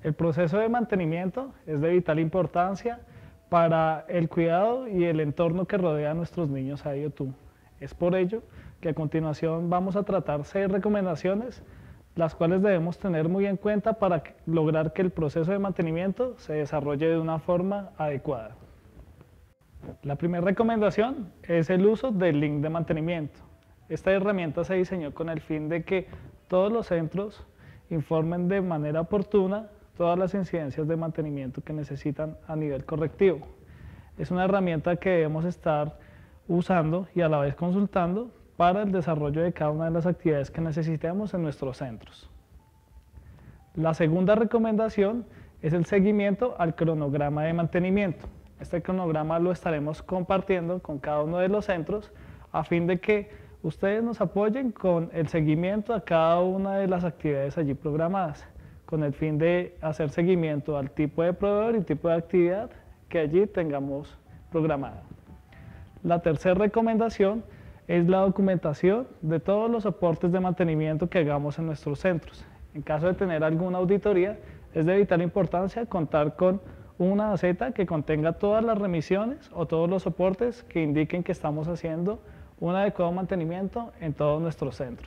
El proceso de mantenimiento es de vital importancia para el cuidado y el entorno que rodea a nuestros niños IoT. Es por ello que a continuación vamos a tratar 6 recomendaciones, las cuales debemos tener muy en cuenta para lograr que el proceso de mantenimiento se desarrolle de una forma adecuada. La primera recomendación es el uso del link de mantenimiento. Esta herramienta se diseñó con el fin de que todos los centros informen de manera oportuna todas las incidencias de mantenimiento que necesitan a nivel correctivo. Es una herramienta que debemos estar usando y a la vez consultando para el desarrollo de cada una de las actividades que necesitemos en nuestros centros. La segunda recomendación es el seguimiento al cronograma de mantenimiento. Este cronograma lo estaremos compartiendo con cada uno de los centros a fin de que ustedes nos apoyen con el seguimiento a cada una de las actividades allí programadas, con el fin de hacer seguimiento al tipo de proveedor y tipo de actividad que allí tengamos programada. La tercera recomendación es la documentación de todos los soportes de mantenimiento que hagamos en nuestros centros. En caso de tener alguna auditoría, es de vital importancia contar con una gaceta que contenga todas las remisiones o todos los soportes que indiquen que estamos haciendo un adecuado mantenimiento en todos nuestros centros.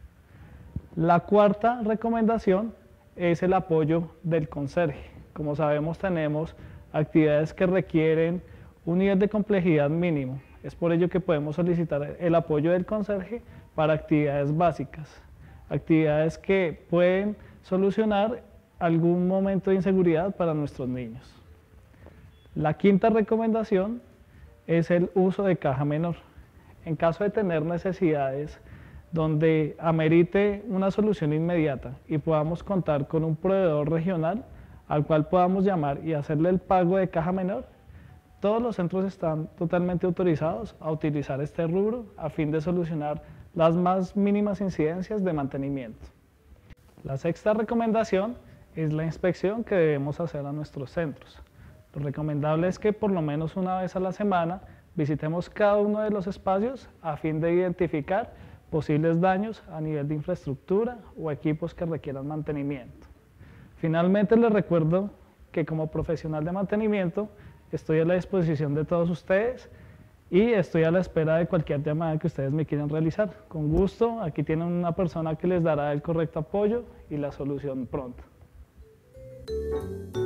La cuarta recomendación es el apoyo del conserje. Como sabemos, tenemos actividades que requieren un nivel de complejidad mínimo. Es por ello que podemos solicitar el apoyo del conserje para actividades básicas, actividades que pueden solucionar algún momento de inseguridad para nuestros niños. La quinta recomendación es el uso de caja menor. En caso de tener necesidades donde amerite una solución inmediata y podamos contar con un proveedor regional al cual podamos llamar y hacerle el pago de caja menor, todos los centros están totalmente autorizados a utilizar este rubro a fin de solucionar las más mínimas incidencias de mantenimiento. La sexta recomendación es la inspección que debemos hacer a nuestros centros. Lo recomendable es que por lo menos una vez a la semana visitemos cada uno de los espacios a fin de identificar posibles daños a nivel de infraestructura o equipos que requieran mantenimiento. Finalmente les recuerdo que como profesional de mantenimiento estoy a la disposición de todos ustedes y estoy a la espera de cualquier llamada que ustedes me quieran realizar. Con gusto, aquí tienen una persona que les dará el correcto apoyo y la solución pronto.